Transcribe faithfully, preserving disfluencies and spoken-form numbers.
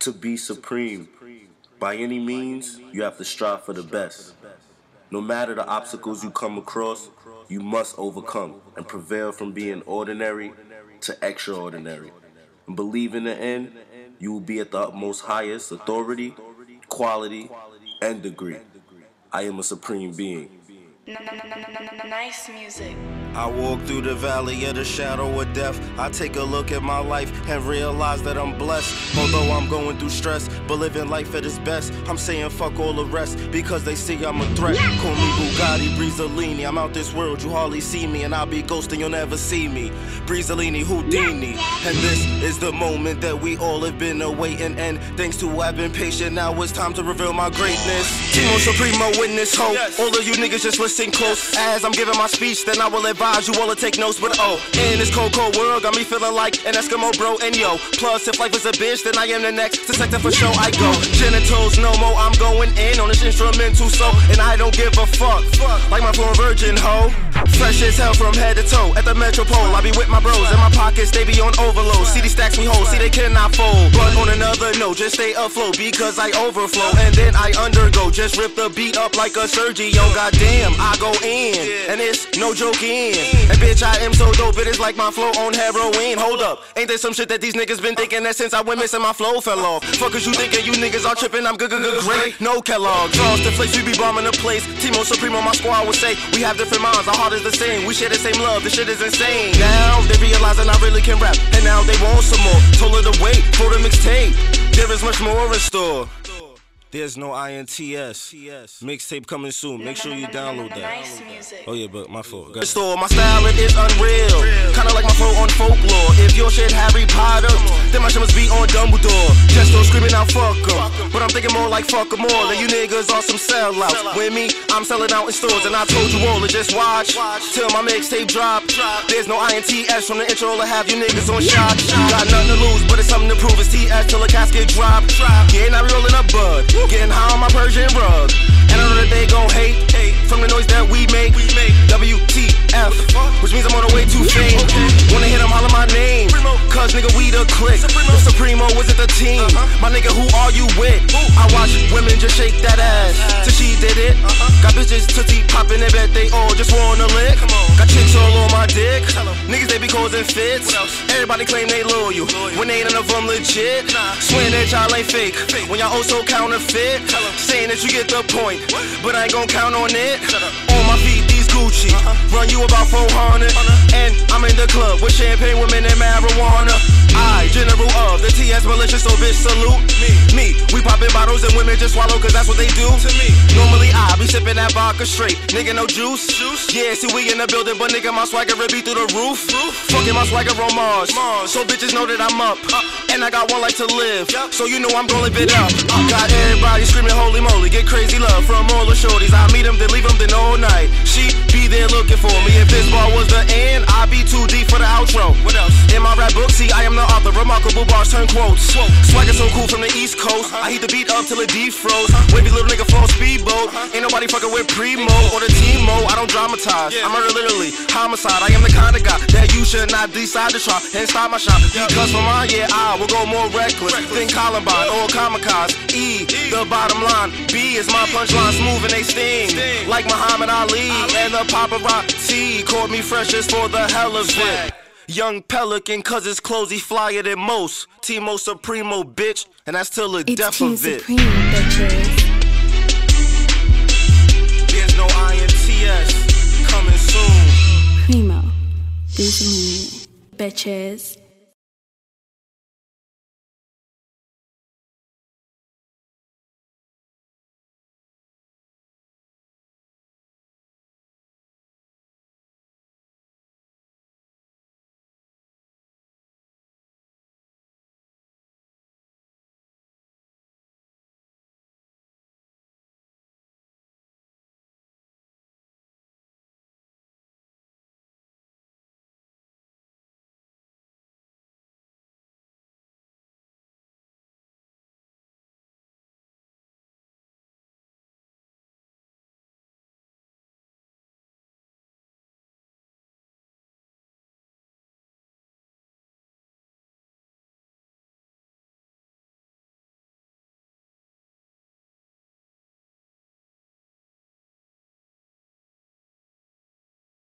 To be supreme, by any means, you have to strive for the best. No matter the obstacles you come across, you must overcome and prevail from being ordinary to extraordinary. And believe in the end, you will be at the utmost highest authority, quality, and degree. I am a supreme being. Nice music. I walk through the valley of the shadow of death. I take a look at my life and realize that I'm blessed. Although I'm going through stress, but living life at its best. I'm saying fuck all the rest because they see I'm a threat. Call me Bugatti, Breezolini. I'm out this world, you hardly see me, and I'll be ghosting, you'll never see me. Breezolini, Houdini. And this is the moment that we all have been awaiting. And thanks to who I've been patient, now it's time to reveal my greatness. Timo Supremo in this hoe. All of you niggas just listen close. As I'm giving my speech, then I will advise you all to take notes. But oh, in this cold, cold world, got me feeling like an Eskimo bro. And yo, plus if life is a bitch, then I am the next to sector for show. I go genitals, no more, I'm going in on this instrumental so, and I don't give a fuck, like my flown virgin hoe. Fresh as hell from head to toe at the Metropole. I be with my bros in my pockets, they be on overload. See these stacks we hold, see they cannot fold. But on another note, just stay afloat because I overflow and then I undergo. Just rip the beat up like a Sergio. Goddamn, I go in, and it's no joking. And bitch, I am so dope, it is like my flow on heroin. Hold up, ain't there some shit that these niggas been thinking that since I went missing my flow fell off? Fuckers, you thinking you niggas are tripping? I'm good, good, good, great. No Kellogg, Charleston Flakes, we be bombing the place. Timo Supremo, my squad would say we have different minds, our heart is the same. We share the same love, this shit is insane. Now they realizing I really can rap, and now they want some more. Told her to wait for the mixtape. There is much more in store. There's no I N T S. Mixtape coming soon. Make sure you download that. Nice music. Oh yeah, but my fault. Store my style, it is unreal. Kinda like my flow on folklore. If your shit Harry Potter, then my shit must be on Dumbledore. Just don't screaming out fuck 'em, but I'm thinking more like fuck 'em all. That you niggas are some sellouts. With me, I'm selling out in stores, and I told you all to just watch till my mixtape drop. There's no I N T S from the intro to have you niggas on shot. Got nothing to lose, but it's something to prove. It's T S till the casket drop. Yeah, now we rolling up bud. Getting high on my Persian rug. And I know that they gon' hate, hate from the noise that we make. We make W T F, which means I'm on the way to fame. Wanna hit them, holler my name. Cause nigga, we the clique. Supremo, was it the team? My nigga, who are you with? I watch women just shake that ass till she did it. Got bitches tootsie poppin' and bet they all just wanna lick. Got chicks all on my dick. Niggas, they be causing fits. Everybody claim they loyal when they ain't none of them legit. Swearing that y'all ain't fake when y'all also counterfeit. Saying that you get the point, but I ain't gon' count on it. On my feet, these Gucci, run you about four hundred. And I'm in the club with champagne, women, and marijuana. I, general of the T S militia, so bitch salute me. Me, we poppin' bottles and women just swallow, cause that's what they do to me. Normally I be sippin' that vodka straight, nigga no juice. Yeah, see we in the building, but nigga my swagger it be through the roof. Fucking my swagger on Mars, so bitches know that I'm up. And I got one life to live, so you know I'm gon' live it up. Got everybody screaming holy moly, get crazy love from all the shorties. I meet them, then leave them, then all night. She be there looking for me. If this bar was the end, I'd be too deep for the outro. What else? In my rap book, see I am the author, remarkable bars turn quotes. Swagger so cool from the East Coast, I heat the beat up till it defroze. Wavy little nigga flow speedboat, ain't nobody fucking with Primo or the Timo. I don't dramatize, I murder literally, homicide. I am the kind of guy that you should not decide to try and stop my shot. Because for mine, yeah, I will go more reckless than Columbine or Kamikaze. E, the bottom line. B is my punchline, smooth and they sting like Muhammad Ali. And the paparazzi called me freshest for the hell of it. Young Pelican, cause his clothes he flyer than most. Timo Supremo, bitch, and that's till the death of it. Supreme, bitches. There's no I N T S coming soon. Primo, Breezolini, bitches.